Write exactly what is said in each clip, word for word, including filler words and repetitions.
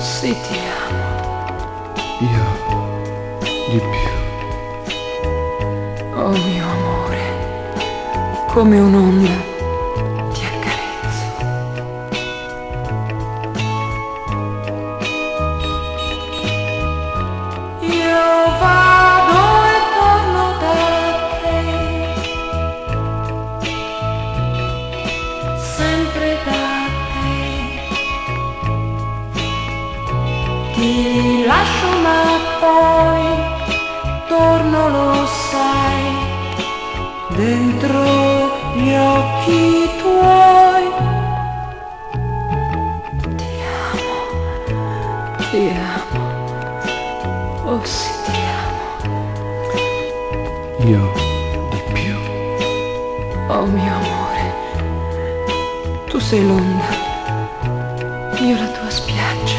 Sì, ti amo. Io di più. Oh mio amore, come un'onda ti accarezzo. Io vado e torno da te, sempre da te. Ti lascio ma poi torno, lo sai, dentro gli occhi tuoi. Ti amo, ti amo, oh sì ti amo. Io di più. Oh mio amore, tu sei l'onda, io la tua spiaggia.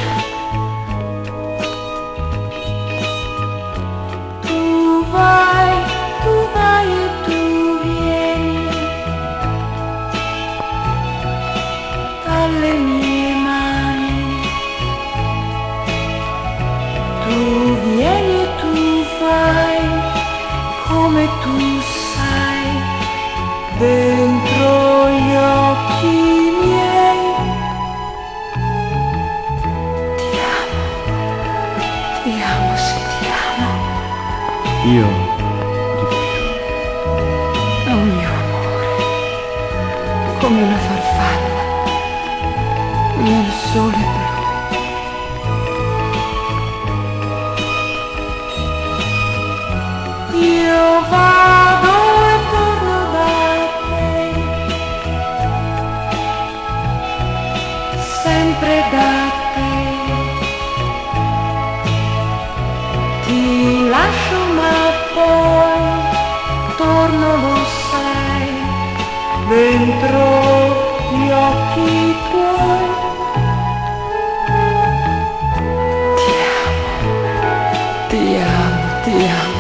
Le mie mani, tu vieni e tu fai come tu sai, dentro gli occhi miei. Ti amo, ti amo, sì ti amo. Io di più. Oh mio amore, come una farfalla nel sole blu. Io vado e torno da te, sempre da te. Ti lascio ma poi torno, lo sai, dentro gli occhi tuoi. Ti amo, ti amo.